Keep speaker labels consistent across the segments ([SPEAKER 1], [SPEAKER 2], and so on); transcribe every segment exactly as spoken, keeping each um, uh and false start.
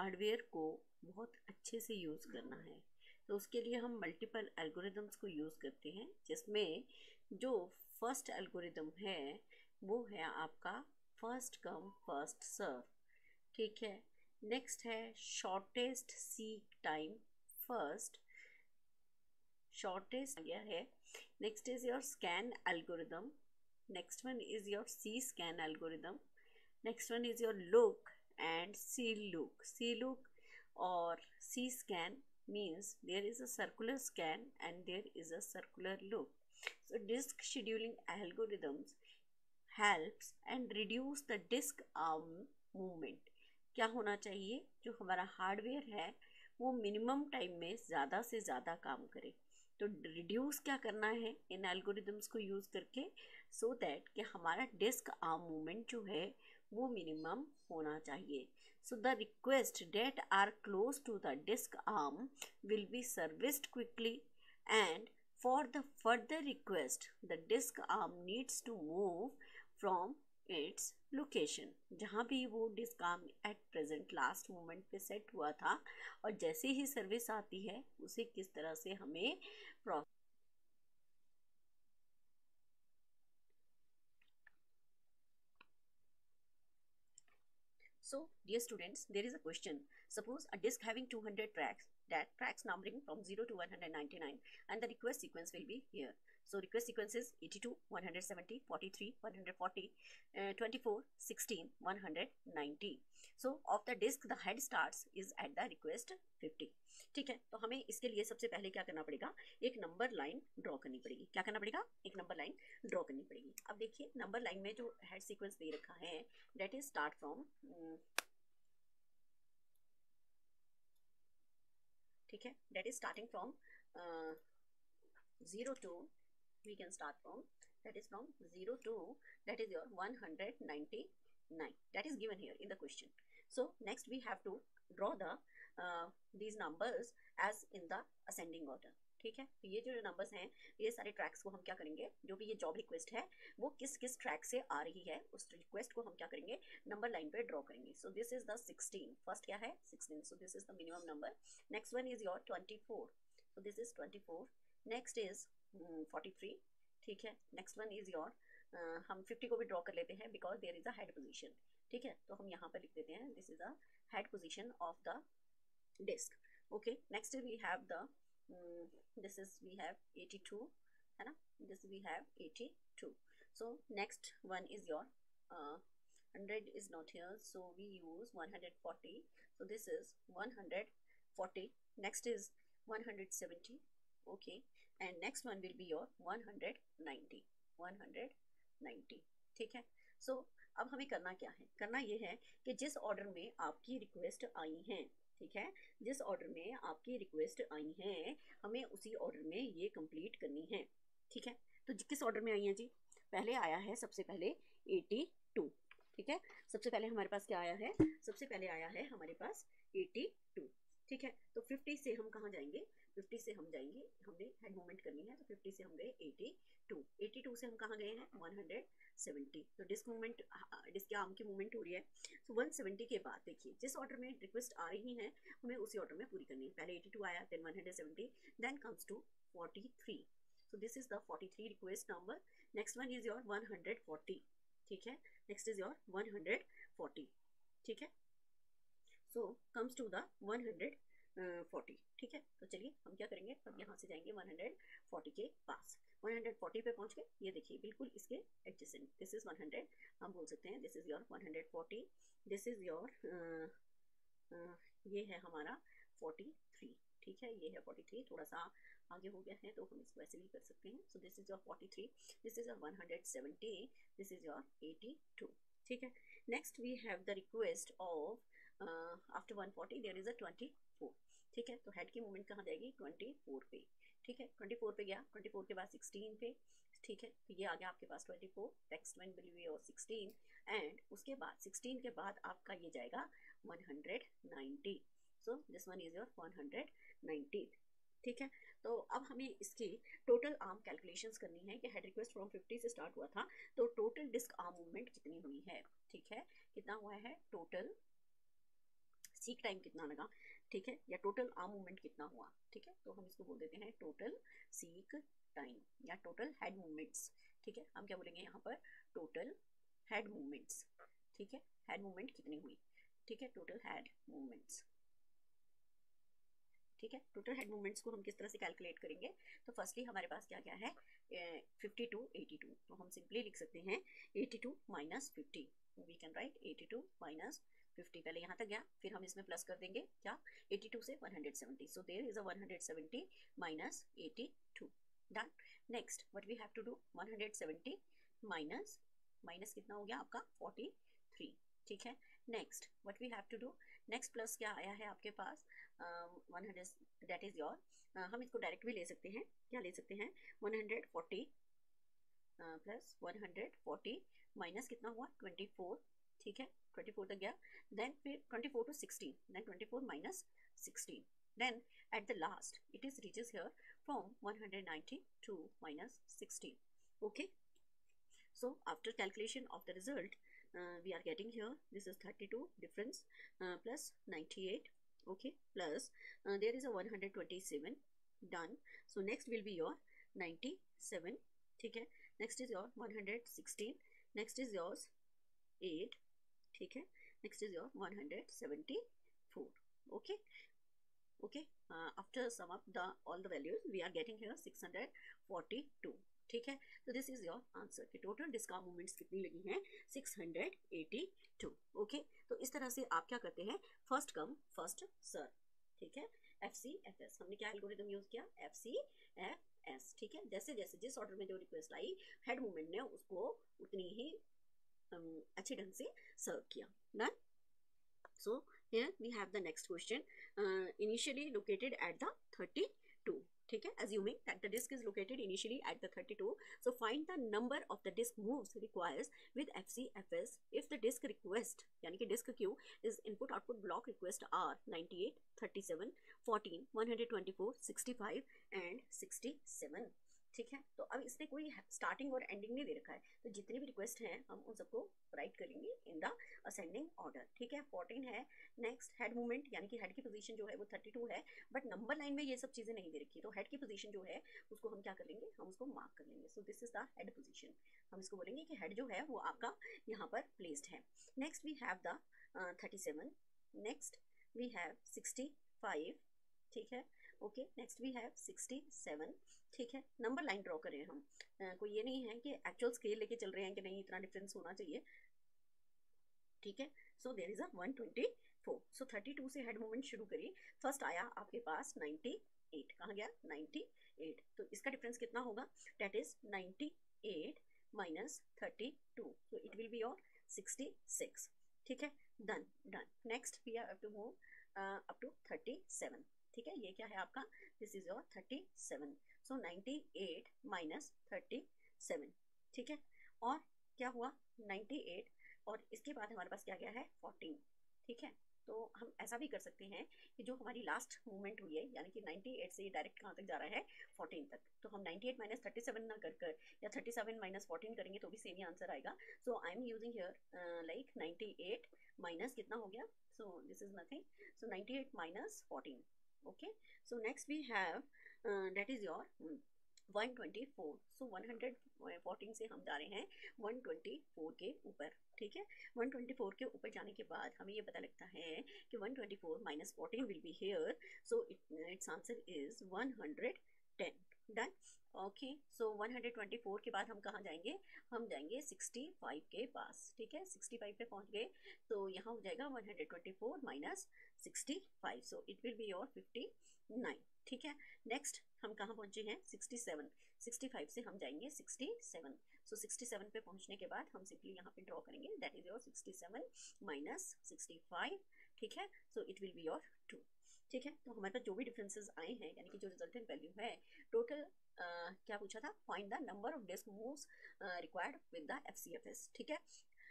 [SPEAKER 1] Hardware को बहुत अच्छे से यूज़ करना है तो उसके लिए हम मल्टीपल एल्गोरिदम्स को यूज़ करते हैं, जिसमें जो फर्स्ट एल्गोरिदम है वो है आपका फर्स्ट कम फर्स्ट सर्व। ठीक है, नेक्स्ट है shortest seek time first, shortest आ गया है। Next is your scan algorithm, next one is your C scan algorithm, next one is your look and see look. See look or see scan means there is a circular scan and there is a circular look. So disk scheduling algorithms helps and reduce the disk arm movement. क्या होना चाहिए, जो हमारा hardware है वो minimum time में ज़्यादा से ज़्यादा काम करे। तो रिड्यूस क्या करना है इन एल्गोरिदम्स को यूज़ करके, सो so दैट कि हमारा डिस्क आर्म मूवमेंट जो है वो मिनिमम होना चाहिए। So the request that are close to the disk arm will be serviced quickly and for the further request the disk arm needs to move from its location. जहाँ भी वो disk arm at present last moment पे set हुआ था और जैसे ही service आती है उसे किस तरह से हमें process. So, dear students, there is a question. Suppose a disk having two hundred tracks, that tracks numbering from zero to one hundred ninety-nine, and the request sequence will be here. So, request sequence is eighty-two, one seventy, forty-three, one forty, uh, twenty-four, sixteen, one ninety. So, of the disk, the head starts is at the request fifty. ठीक है, तो हमें इसके लिए सबसे पहले क्या करना पड़ेगा, एक नंबर लाइन ड्रॉ करनी पड़ेगी। क्या करना पड़ेगा, एक नंबर लाइन ड्रॉ करनी पड़ेगी। अब देखिए नंबर लाइन में जो हेड सीक्वेंस दे रखा है डेट इज स्टार्ट फ्रॉम, ठीक है, that is starting from zero to, we can start from that is from zero to that is your one ninety-nine, that is given here in the question. So next we have to draw the uh, these numbers as in the ascending order. ठीक है, तो ये जो numbers हैं ये सारे tracks को हम क्या करेंगे, जो भी ये जॉब रिक्वेस्ट है वो किस किस ट्रैक से आ रही है उस रिक्वेस्ट को हम क्या करेंगे, नंबर लाइन पे ड्रॉ करेंगे। So this is the sixteen, first क्या है sixteen, so this is the minimum number. Next one is your twenty four, so this is twenty four. Next is forty three, ठीक है। Next one is your, हम fifty को भी draw कर लेते हैं because there is a head position, ठीक है, तो हम यहाँ पर लिख देते हैं this is a head position of the disc. Okay, next we have the this is we have eighty two, है ना, this we have eighty two. So next one is your hundred is not here, so we use one forty, so this is one forty. Next is one seventy, okay, and next one will be your one ninety, one ninety, ठीक है। सो so, अब हमें करना क्या है, करना ये है कि जिस ऑर्डर में आपकी रिक्वेस्ट आई है, ठीक है, जिस ऑर्डर में आपकी रिक्वेस्ट आई है हमें उसी ऑर्डर में ये कंप्लीट करनी है, ठीक है। तो किस ऑर्डर में आई है जी, पहले आया है सबसे पहले एटी टू, ठीक है, सबसे पहले हमारे पास क्या आया है, सबसे पहले आया है हमारे पास एटी टू, ठीक है। तो फिफ्टी से हम कहाँ जाएंगे, फिफ्टी से हम जाएंगे, हमने हेड मूवमेंट करनी है तो फिफ्टी से हम गए एटी टू, एटी टू से हम कहाँ गए हैं वन सेवेंटी, तो डिस्क मूवमेंट, डिस्क के आर्म की मूवमेंट हो रही है। सो वन सेवेंटी के बाद देखिए जिस ऑर्डर में रिक्वेस्ट आ रही है हमें उसी ऑर्डर में पूरी करनी है। पहले एटी टू आया, then one seventy, then comes to forty three, so this is the forty three request number. Next one is your one forty, ठीक है, next is your one forty, ठीक है। So comes to the one forty, ठीक है। तो चलिए हम क्या करेंगे, अब यहाँ से जाएंगे वन फोर्टी के पास, वन फोर्टी पे पहुँच गए, ये देखिए बिल्कुल इसके adjacent, this is one hundred, हम बोल सकते हैं this is your one forty, this is your, ये है हमारा फोर्टी थ्री, ठीक है, ये है फोर्टी थ्री, थोड़ा सा आगे हो गया है तो हम इसको ऐसे भी कर सकते हैं। So this is your forty three, this is your one seventy, this is your eighty two, ठीक है। Next we have the request of after one forty there is a twenty four, ठीक है, तो हेड की movement कहाँ जाएगी twenty four पे, ठीक है, ट्वेंटी फोर पे गया, ट्वेंटी फोर के बाद सिक्सटीन पे, ठीक है, तो ये आ गया आपके पास twenty four, next one will be your sixteen, and उसके बाद सिक्सटीन के बाद आपका ये जाएगा one ninety, so this one is your one ninety, ठीक है। तो अब हमें इसकी टोटल आर्म कैलकुलेशंस करनी है कि हेड रिक्वेस्ट फ्रॉम फिफ्टी से स्टार्ट हुआ था तो टोटल डिस्क आर्म मूवमेंट कितनी हुई है, ठीक है, कितना हुआ है टोटल सीक टाइम कितना लगा, ठीक है, या टोटल आर्म मूवमेंट कितना हुआ, ठीक है, तो हम इसको बोल देते हैं टोटल सीक टाइम या टोटल हेड मूवमेंट्स, ठीक है। हम क्या बोलेंगे यहाँ पर, टोटल हेड मूवमेंट्स, ठीक है, हेड मूवमेंट कितनी हुई, ठीक है, टोटल हेड मूवमेंट्स, ठीक है। टोटल हेड मूवमेंट्स को हम किस तरह से कैलकुलेट करेंगे, तो फर्स्टली हमारे पास क्या क्या है, फिफ्टी टू एटी टू, तो हम सिंपली लिख सकते हैं eighty two minus fifty, we can write eighty two minus fifty, पहले यहाँ तक गया, फिर हम इसमें प्लस कर देंगे क्या, एटी टू से one hundred seventy, so there is a one hundred seventy minus eighty two, done. Next what we have to do, one hundred seventy minus minus कितना हो गया आपका फोर्टी थ्री, ठीक है। Next what we have to do, next plus क्या आया है आपके पास, one hundred, that is your, हम इसको डायरेक्ट भी ले सकते हैं, क्या ले सकते हैं, one hundred forty plus one hundred forty minus कितना हुआ ट्वेंटी फोर, ठीक है, ट्वेंटी फोर तक गया, देन फिर twenty four to sixteen, then twenty four minus sixteen, then at the last it is reaches here from one hundred ninety-two minus sixteen, okay. So after calculation of the result, uh, we are getting here, this is thirty-two difference, uh, plus ninety-eight, okay, plus uh, there is a one hundred twenty-seven, done. So next will be your ninety-seven, ठीक है, next is your one hundred sixteen, next is yours eight, ठीक है, next is your one hundred seventy-four, okay. Okay, uh, after sum up the all the values we are getting here six hundred forty-two, ठीक है। तो this is your answer कि total disk arm movements कितनी लगी हैं, six hundred eighty two, okay. तो इस तरह से आप क्या करते हैं, फर्स्ट कम फर्स्ट सर्व, ठीक है, एफ सी एफ एस, हमने क्या एल्गोरिथम यूज किया, एफ सी एफ एस, ठीक है, जैसे जैसे जिस ऑर्डर में जो रिक्वेस्ट आई हेड मूवमेंट ने उसको उतनी ही um, अच्छे ढंग से सर्व किया, done. So here we have the next question, uh, initially located at the thirty-two, ठीक है, assuming that the disk is located initially at the thirty-two, so find the number of the disk moves requires with F C F S if the disk request यानी कि disk queue is input output block request are ninety-eight, thirty-seven, fourteen, one hundred twenty-four, sixty-five and sixty-seven, ठीक है। तो अब इसने कोई starting और ending नहीं दे रखा है, तो जितनी भी रिक्वेस्ट हैं हम उन सबको राइट करेंगे इन द असेंडिंग ऑर्डर, ठीक है। फोर्टीन है, नेक्स्ट हेड मूवमेंट यानी कि हेड की पोजीशन जो है वो थर्टी टू है, बट नंबर लाइन में ये सब चीज़ें नहीं दे रखी, तो हेड की पोजीशन जो है उसको हम क्या कर लेंगे, हम उसको मार्क कर लेंगे, so this is the head position, हम इसको बोलेंगे कि हेड जो है वो आपका यहाँ पर प्लेस्ड है। Next we have the thirty seven, next we have sixty five, ठीक है, okay, next we have sixty seven, ठीक है। नंबर लाइन ड्रॉ करें हम, uh, कोई ये नहीं है कि एक्चुअल स्केल लेके चल रहे हैं कि नहीं इतना डिफरेंस होना चाहिए, ठीक है। So there is a one twenty four, so thirty two से हेड मूवमेंट शुरू करिए, फर्स्ट आया आपके पास नाइंटी एट, कहाँ गया नाइंटी एट, तो इसका डिफरेंस कितना होगा, that is ninety eight minus thirty two, so it will be your sixty six, ठीक है, done done. Next we have to move up to thirty seven, ठीक है, ये क्या है आपका, this is your thirty seven, so ninety eight minus thirty seven, ठीक है, और क्या हुआ नाइंटी एट, और इसके बाद हमारे पास क्या गया है फोर्टीन, ठीक है। तो हम ऐसा भी कर सकते हैं कि जो हमारी लास्ट मूवमेंट हुई है यानी कि नाइंटी एट से डायरेक्ट कहाँ तक जा रहा है, फोर्टीन तक, तो हम ninety eight minus thirty seven ना कर कर या थर्टी सेवन माइनस फोर्टीन करेंगे तो भी सेम ही आंसर आएगा। So I am using here like ninety eight minus कितना हो गया, so this is nothing, so ninety eight minus fourteen, okay. So next we have that is your one twenty four, so one hundred fourteen से हम जा रहे हैं one twenty four के ऊपर, ठीक है। वन ट्वेंटी फोर के ऊपर जाने के बाद हमें ये पता लगता है कि one twenty four minus fourteen will be here, so its answer is one hundred ten, done, okay. So one hundred twenty four के बाद हम कहाँ जाएंगे, हम जाएंगे सिक्सटी फाइव के पास, ठीक है, सिक्सटी फाइव पे पहुँच गए, तो यहाँ हो जाएगा one hundred twenty four minus sixty five, so it will be your fifty nine, ठीक है। नेक्स्ट हम कहाँ पहुँचे हैं, सिक्सटी सेवन, सिक्सटी फाइव से हम जाएंगे sixty seven, so sixty seven पे पहुँचने के बाद हम सिंपली यहाँ पे ड्रॉ करेंगे, that is your sixty seven minus sixty five, ठीक है, so it will be your two, ठीक है। तो हमारे पास जो भी डिफरेंसेस आए हैं यानी कि जो रिजल्टेंट वैल्यू है टोटल, uh, क्या पूछा था, find the number of disk moves required with the F C F S, ठीक है।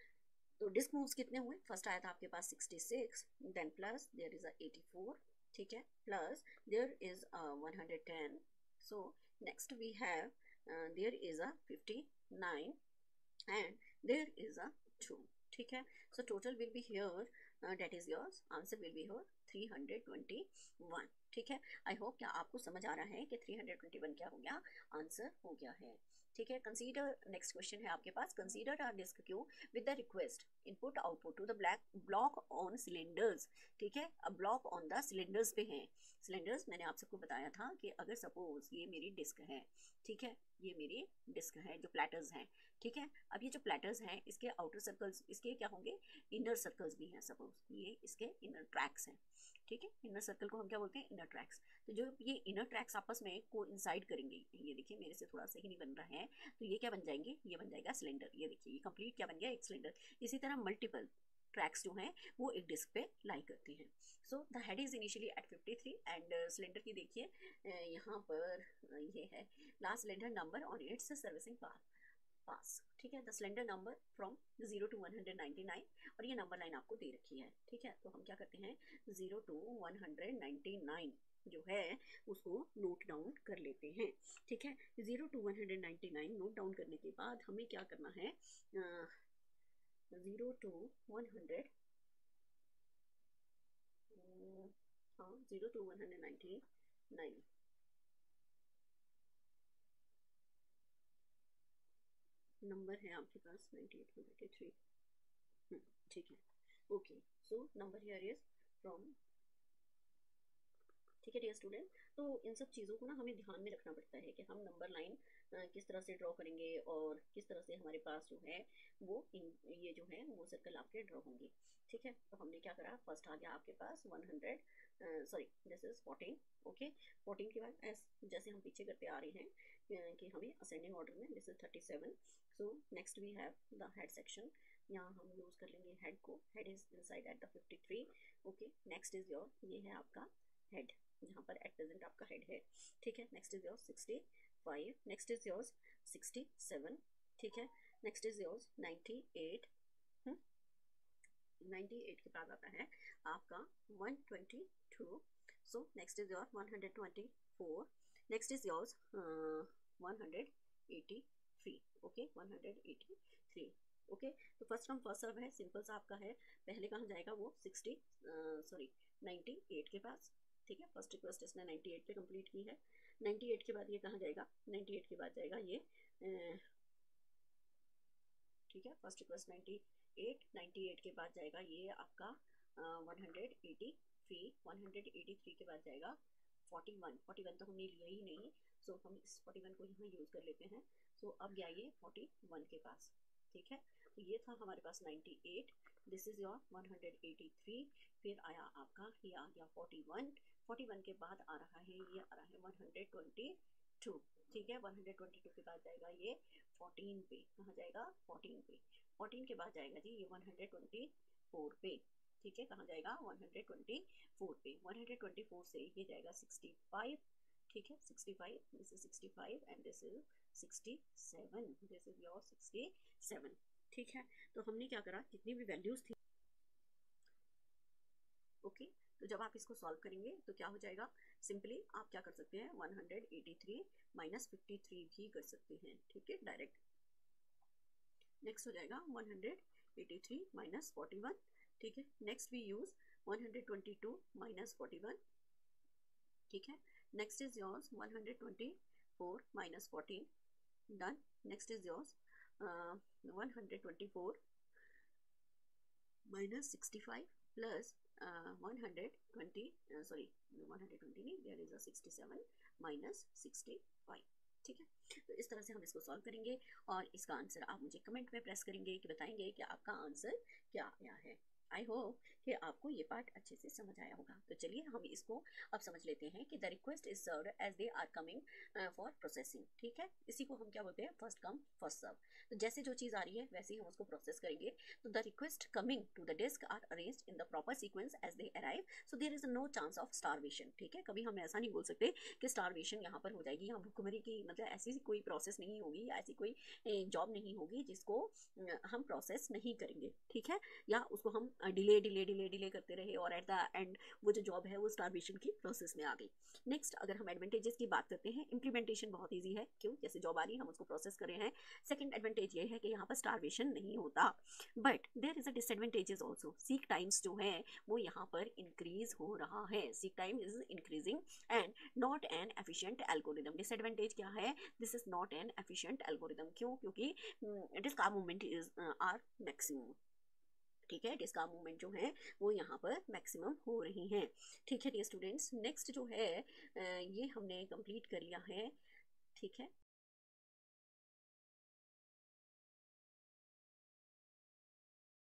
[SPEAKER 1] तो डिस्क मूव्स कितने हुए, फर्स्ट आया था आपके पास sixty six, then plus there is a eighty four, ठीक है, plus there is a one hundred ten, so next we have there is a fifty nine and there is a two, ठीक है। So total will be here that is yours answer will be your three hundred twenty one. ठीक है, I hope क्या आपको समझ आ रहा है कि थ्री हंड्रेड ट्वेंटी वन क्या हो गया, आंसर हो गया है। ठीक है, कंसीडर नेक्स्ट क्वेश्चन है आपके पास, consider a disk queue with the request input output to the black block on cylinders. ठीक है, अब ब्लॉक ऑन द सिलेंडर्स पे हैं। सिलेंडर्स मैंने आप सबको बताया था कि अगर सपोज ये मेरी डिस्क है, ठीक है, ये मेरी डिस्क है जो प्लेटर्स हैं। ठीक है, अब ये जो प्लेटर्स हैं इसके आउटर सर्कल्स, इसके क्या होंगे, इनर सर्कल्स भी हैं। सपोज ये इसके इनर ट्रैक्स हैं। ठीक है, इनर सर्कल को हम क्या बोलते हैं, इनर ट्रैक्स। तो जो ये इनर ट्रैक्स आपस में को इंसाइड करेंगे, ये देखिए मेरे से थोड़ा सही नहीं बन रहा है, तो ये क्या बन जाएंगे, ये बन जाएगा सिलेंडर। ये देखिए ये कंप्लीट क्या बन गया, एक सिलेंडर। इसी तरह मल्टीपल ट्रैक्स जो हैं वो एक डिस्क पे लाई करते हैं। So the head is initially at fifty three and cylinder की देखिए यहाँ पर ये है last cylinder number on its servicing pass. ठीक है, the cylinder number from zero to one hundred ninety nine, और ये नंबर लाइन आपको दे रखी है। ठीक है, तो हम क्या करते हैं, zero to one hundred ninety nine जो है उसको नोट डाउन कर लेते हैं। ठीक है, zero to one hundred ninety nine note down करने के बाद हमें क्या करना है, जीरो टू वन हंड्रेड हाँ zero to one hundred ninety nine number है आपके पास नाइन्टी एट नाइन्टी थ्री। ठीक है, okay, so number here is from. ठीक है डियर स्टूडेंट, तो इन सब चीज़ों को ना हमें ध्यान में रखना पड़ता है कि हम नंबर लाइन किस तरह से ड्रॉ करेंगे और किस तरह से हमारे पास जो है वो इन ये जो है वो सर्कल आपके ड्रॉ होंगे। ठीक है, तो हमने क्या करा, फर्स्ट आ गया आपके पास one hundred, sorry this is fourteen. Okay, fourteen के बाद एस जैसे हम पीछे करते आ रहे हैं कि हमें असेंडिंग ऑर्डर में, this is thirty seven. So next we have the head section, यहाँ हम यूज़ कर लेंगे हेड को, head is inside at the fifty three. Okay, next is your, ये है आपका हेड जहाँ पर एट प्रेजेंट आपका हेड है। ठीक है, next is your sixty five, next is yours sixty seven. ठीक है, next is yours ninety eight, ninety eight के बाद आता है आपका one twenty two. So next is your one hundred twenty four, next is yours one hundred eighty three. Okay, one hundred eighty three. Okay, तो first come first serve है, simple सा आपका है। पहले कहाँ जाएगा वो सिक्सटी सॉरी नाइन्टी एट के पास। ठीक है, फर्स्ट रिक्वेस्ट इसने नाइन्टी एट पे कंप्लीट की है। नाइन्टी एट के बाद ये कहाँ जाएगा, नाइन्टी एट के बाद जाएगा ये, ठीक है, first request ninety eight, ninety eight के बाद जाएगा ये आपका one hundred eighty three, one hundred eighty three के बाद जाएगा फोर्टी वन। फोर्टी वन तो हमने लिया ही नहीं, सो so हम इस फोर्टी वन को यहाँ यूज़ कर लेते हैं। सो so अब गया ये फोर्टी वन के पास। ठीक है, तो ये था हमारे पास ninety eight, this is your one hundred eighty three, फिर आया आपका ये आ गया फोर्टी वन। फोर्टी वन के बाद आ रहा है ये आ रहा है वन हंड्रेड ट्वेंटी टू। ठीक है, वन हंड्रेड ट्वेंटी टू के बाद जाएगा ये फोर्टीन पे, कहाँ जाएगा फोर्टीन पे। फोर्टीन के बाद जाएगा जी ये वन हंड्रेड ट्वेंटी फोर पे। ठीक है, कहाँ जाएगा वन हंड्रेड ट्वेंटी फोर पे। वन हंड्रेड ट्वेंटी फोर से ये जाएगा सिक्सटी फाइव। ठीक है, sixty five, this is sixty five and this is sixty seven, this is your sixty seven. ठीक है, तो हमने क्या करा, जितनी भी वैल्यूज थी। ओके, तो जब आप इसको सॉल्व करेंगे तो क्या हो जाएगा, सिंपली आप क्या कर सकते हैं, one hundred eighty three minus fifty three भी कर सकते हैं। ठीक है, डायरेक्ट। नेक्स्ट हो जाएगा one hundred eighty three minus forty one. ठीक है, next we use one hundred twenty two minus forty one. ठीक है, next is yours one hundred twenty four minus fourteen, done. Next is yours one hundred twenty four minus sixty five plus one hundred twenty, sorry one hundred twenty नहीं, there is a sixty seven minus sixty five. ठीक है, तो इस तरह से हम इसको solve करेंगे और इसका आंसर आप मुझे कमेंट में प्रेस करेंगे कि बताएंगे कि आपका आंसर क्या आया है। आई होप कि आपको ये पार्ट अच्छे से समझ आया होगा। तो चलिए हम इसको अब समझ लेते हैं कि the request is served as they are coming for processing. ठीक है, इसी को हम क्या बोलते हैं, फर्स्ट कम फर्स्ट सर्व। तो जैसे जो चीज़ आ रही है वैसे ही हम उसको प्रोसेस करेंगे। तो the request coming to the disk are arranged in the proper sequence as they arrive, so there is no chance of starvation. ठीक है, कभी हम ऐसा नहीं बोल सकते कि स्टारवेशन यहाँ पर हो जाएगी, यहाँ भूखमरी की मतलब ऐसी कोई प्रोसेस नहीं होगी, ऐसी कोई जॉब नहीं होगी जिसको हम प्रोसेस नहीं करेंगे। ठीक है, या उसको हम डिले डिले डिले डिले करते रहे और एट द एंड वो जो जॉब है वो स्टारवेशन की प्रोसेस में आ गई। नेक्स्ट अगर हम एडवांटेजेस की बात करते हैं, इंप्लीमेंटेशन बहुत ईजी है, क्यों, जैसे जॉब आ रही है हम उसको प्रोसेस कर रहे हैं। सेकंड एडवांटेज ये है कि यहाँ पर स्टारवेशन नहीं होता, but there is a disadvantages also, seek times जो है वो यहाँ पर इंक्रीज हो रहा है, seek time is increasing and not an efficient algorithm. Disadvantage क्या है, this is not an efficient algorithm, क्यों, क्योंकि disk movement is are maximum, ठीक है, डिस्क मूवमेंट जो है वो यहाँ पर मैक्सिमम हो रही हैं। ठीक है डियर स्टूडेंट्स, नेक्स्ट जो है ये हमने कंप्लीट कर लिया है, ठीक है।